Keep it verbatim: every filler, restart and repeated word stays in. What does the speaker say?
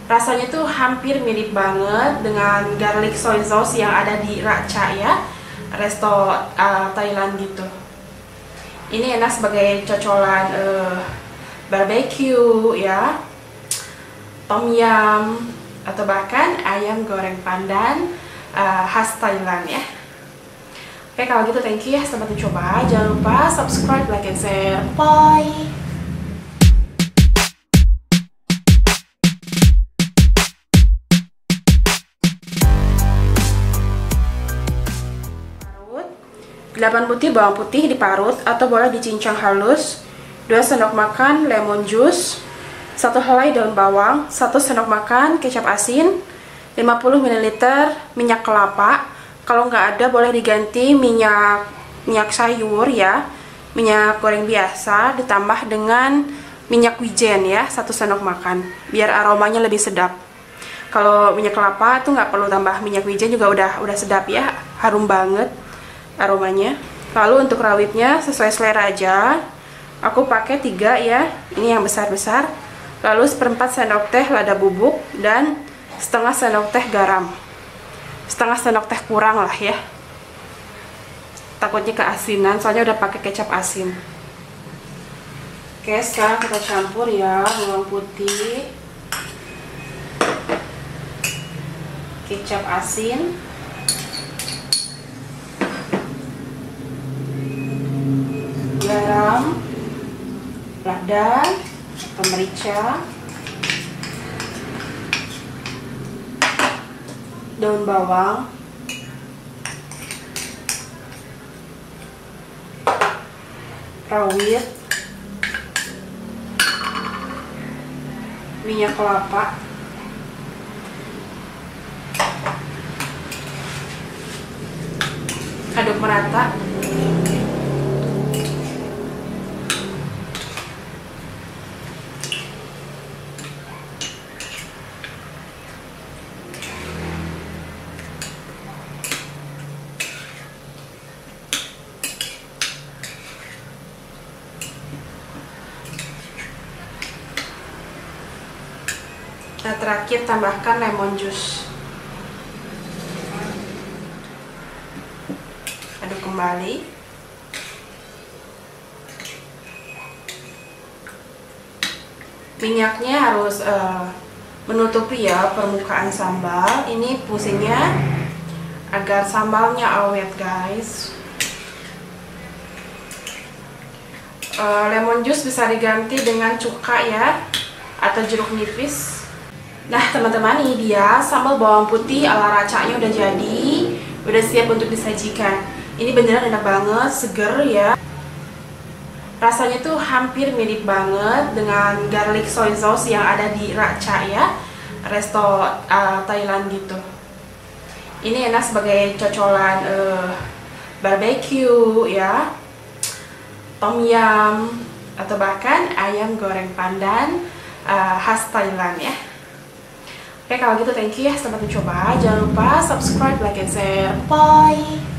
Rasanya tuh hampir mirip banget dengan garlic soy sauce yang ada di Racha ya, resto uh, Thailand gitu. Ini enak sebagai cocolan uh, barbecue ya, tom yum, atau bahkan ayam goreng pandan uh, khas Thailand ya. Oke, kalau gitu thank you ya, selamat mencoba. Jangan lupa subscribe, like, and share. Bye. delapan butir bawang putih diparut atau boleh dicincang halus, dua sendok makan lemon juice, satu helai daun bawang, satu sendok makan kecap asin, lima puluh mililiter minyak kelapa. Kalau nggak ada boleh diganti minyak minyak sayur ya, minyak goreng biasa ditambah dengan minyak wijen ya, satu sendok makan biar aromanya lebih sedap. Kalau minyak kelapa tuh nggak perlu tambah minyak wijen juga udah udah sedap ya, harum banget aromanya. Lalu untuk rawitnya sesuai selera aja. Aku pakai tiga ya, ini yang besar-besar. Lalu seperempat sendok teh lada bubuk dan setengah sendok teh garam. Setengah sendok teh kurang lah ya, takutnya keasinan soalnya udah pakai kecap asin. Oke, sekarang kita campur ya bawang putih, kecap asin, garam, lada, atau merica, daun bawang, rawit, minyak kelapa, aduk merata. Nah, terakhir tambahkan lemon juice. Aduk kembali. Minyaknya harus uh, menutupi ya permukaan sambal. Ini fungsinya agar sambalnya awet, guys. Uh, lemon juice bisa diganti dengan cuka ya, atau jeruk nipis. Nah teman-teman, ini dia sambal bawang putih ala Racha-nya udah jadi, udah siap untuk disajikan. Ini beneran enak banget, seger ya. Rasanya tuh hampir mirip banget dengan garlic soy sauce yang ada di Racha ya, resto uh, Thailand gitu. Ini enak sebagai cocolan uh, barbecue ya, tom yum, atau bahkan ayam goreng pandan uh, khas Thailand ya. Oke, kalau gitu thank you ya, selamat mencoba. Jangan lupa subscribe, like, and share. Bye.